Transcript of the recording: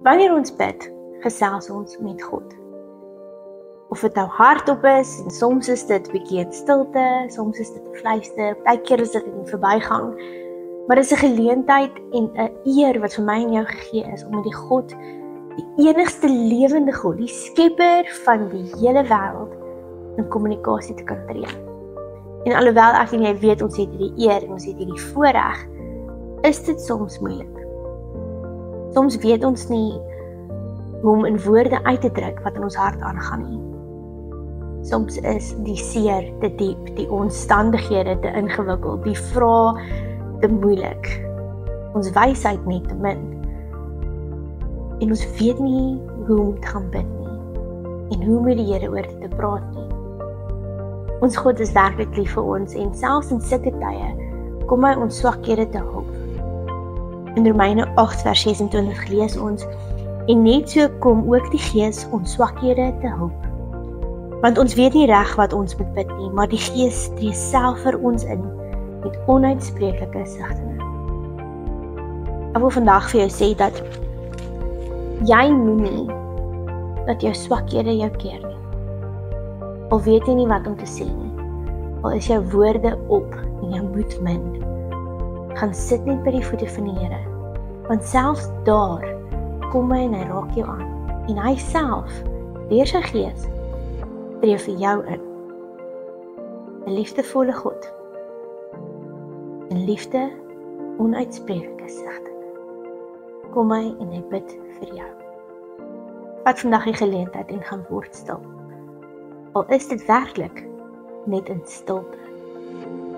Wanneer ons bid, gesels ons met God. Of dit nou hardop is, en soms is dit 'n bietjie in stilte, soms is dit 'n fluister, baie keer is dit in verbygang. Maar dit is 'n geleentheid en 'n eer wat vir my en jou gegee is om met die God, die enigste lewende God, die skepper van die hele wêreld, in kommunikasie te kan tree. En alhoewel ek en jy weet ons het hierdie eer en ons het hierdie voorreg, is dit soms moeilik. Soms weet ons nie hoe om in woorde uit te druk wat in ons hart aangaan nie. Soms is die seer te diep, die omstandighede te ingewikkeld, die vrae te moeilik, ons wysheid net te min. En ons weet nie hoe om te gaan bid nie, en hoe met die Here oor dit te praat nie. Ons God is werklik lief vir ons, en selfs in sulke tye, kom hy ons swakhede te hulp. In Romeine 8 vers 26 lees ons, en net so kom ook die Gees ons swakhede te hulp. Want ons weet nie reg wat ons moet bid nie, maar die Gees tree self vir ons in, met onuitspreeklike sigtinge. Ek wil vandag vir jou sê dat jy moenie dat jou swakhede jou keer nie. Al weet jy nie wat om te sê nie, al is jou woorde op en jou moed min, gaan sit net by die voete van die Here, want selfs daar kom hy en hy raak jou aan, en hy self, deur sy Gees, tree vir jou in. 'n liefdevolle God, in liefde onuitspreeklike sigtinge. Kom hy en hy bid vir jou. Vat vandag die geleentheid en gaan word stil. Al is dit werklik net in stilte.